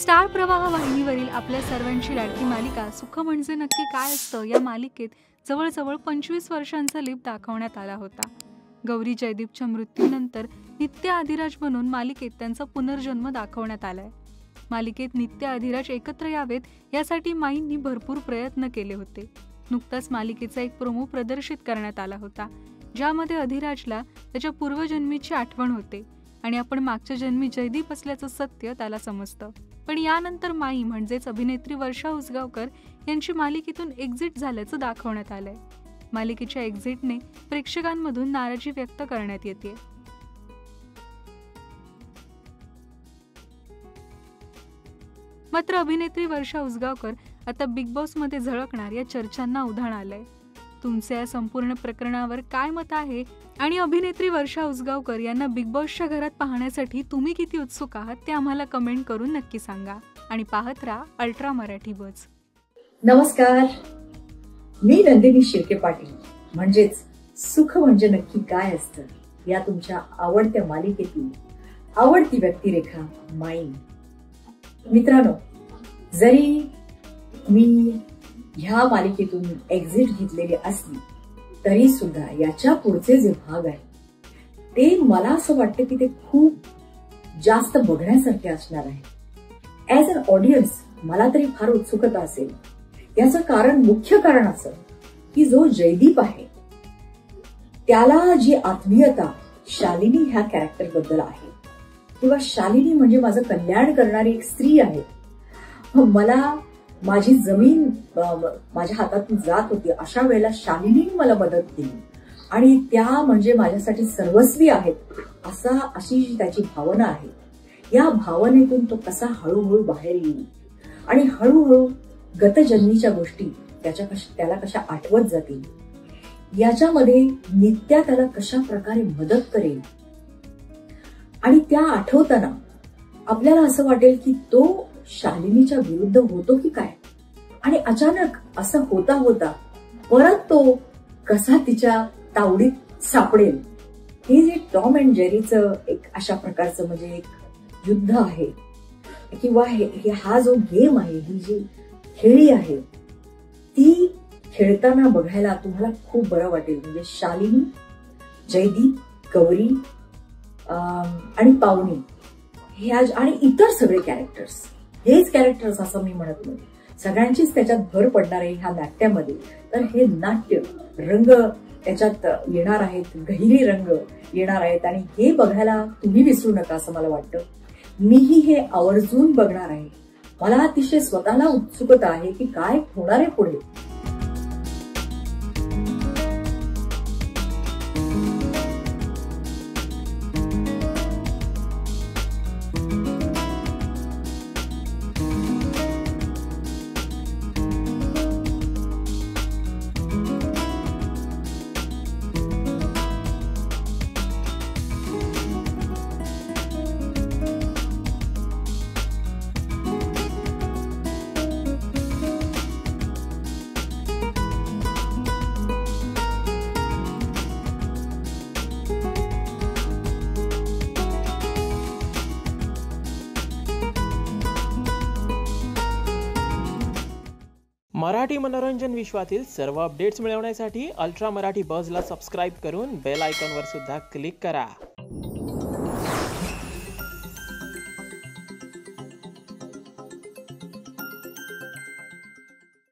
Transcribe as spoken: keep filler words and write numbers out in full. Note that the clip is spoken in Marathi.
स्टार प्रवाह वाहिनीवरील आपल्या सर्वांची लाडकी मालिका सुख म्हणजे नक्की काय असतं या मालिकेत जवळजवळ पंचवीस वर्षांचा लीप दाखवण्यात आला होता। गौरी जयदीपच्या मृत्यूनंतर नित्य अधिराज म्हणून मालिकेत त्यांचा पुनर्जन्म दाखवण्यात आलाय। मालिकेत नित्य अधिराज एकत्र यावेत यासाठी माईंनी भरपूर प्रयत्न केले होते। नुकताच मालिकेचा एक प्रोमो प्रदर्शित करण्यात आला होता, ज्यामध्ये अधिराजला त्याच्या पूर्वजन्मीची आठवण होते आणि आपण मागच्या जन्मी जयदीप असल्याचं सत्य त्याला समजतं। पण यानंतर माई म्हणजेच अभिनेत्री वर्षा उसगावकर यांची मालिकेतून एक्झिट झाल्याचं दाखवण्यात आलंय। मालिकेच्या एक्झिटने प्रेक्षकांमधून नाराजी व्यक्त करण्यात येते। मात्र अभिनेत्री वर्षा उसगावकर आता बिग बॉस मध्ये झळकणार या चर्चांना उधाण आलंय। तुमचे या संपूर्ण प्रकरणावर काय मत आहे आणि अभिनेत्री वर्षा उसगावकर यांना बिग बॉसच्या घरात पाहण्यासाठी तुम्ही किती उत्सुक आहात ते आम्हाला कमेंट करून नक्की सांगा आणि पाहत राहा अल्ट्रा मराठी बज। नमस्कार, मी नंदिनी शिर्के पाटील म्हणजेच सुख म्हणजे नक्की काय असतं या तुमच्या आवडत्या मालिकेतील आवडती व्यक्तिरेखा माई। मित्रांनो, जरी मी ह्या मालिकेतून एक्झिट घेतलेली असली तरी सुद्धा याच्या पुढचे जे भाग आहे ते मला असं वाटतं की ते खूप जास्त बघण्यासारखे असणार आहे। ऍज अन ऑडियन्स मला तरी फार उत्सुकता असेल। याचं कारण मुख्य कारण असं की जो जयदीप आहे त्याला जी आत्मीयता शालिनी ह्या कॅरेक्टर बद्दल आहे किंवा शालिनी म्हणजे माझं कल्याण करणारी एक स्त्री आहे, मला माझी जमीन माझ्या हातातून जात होती अशा वेळेला शालिनीने मला मदत केली आणि त्या म्हणजे माझ्यासाठी सर्वस्वी आहेत असा अशी त्याची भावना आहे। या भावनेतून तो कसा हळूहळू बाहेर येईल आणि हळूहळू गतजन्मीच्या गोष्टी त्याच्या कशा त्याला कशा आठवत जातील, याच्यामध्ये नित्या त्याला कशा प्रकारे मदत करेल आणि त्या आठवताना आपल्याला असं वाटेल की तो शालिनीच्या विरुद्ध होतो की काय आणि अचानक असं होता होता परत तो कसा तिच्या तावडीत सापडेल। हे जे टॉम अँड जेरीचं एक अशा प्रकारचं म्हणजे एक युद्ध आहे किंवा हे हा जो गेम आहे, ही जी खेळी आहे ती खेळताना बघायला तुम्हाला खूप बरं वाटेल। म्हणजे शालिनी, जयदीप, गौरी आणि पावनी ह्या आणि इतर सगळे कॅरेक्टर्स, हेच कॅरेक्टर्स असं मी म्हणत नाही, सगळ्यांचीच त्याच्यात भर पडणार आहे ह्या नाट्यामध्ये। तर हे नाट्य रंग त्याच्यात येणार आहेत, गहिरी रंग येणार आहेत आणि हे बघायला तुम्ही विसरू नका असं मला वाटतं। मीही हे आवर्जून बघणार आहे। मला अतिशय स्वतःला उत्सुकता आहे की काय होणार आहे पुढे। मराठी मनोरंजन विश्वातील सर्व अपडेट्स मिळवण्यासाठी अल्ट्रा मराठी बजला सबस्क्राईब करून बेल आयकॉनवर सुद्धा क्लिक करा।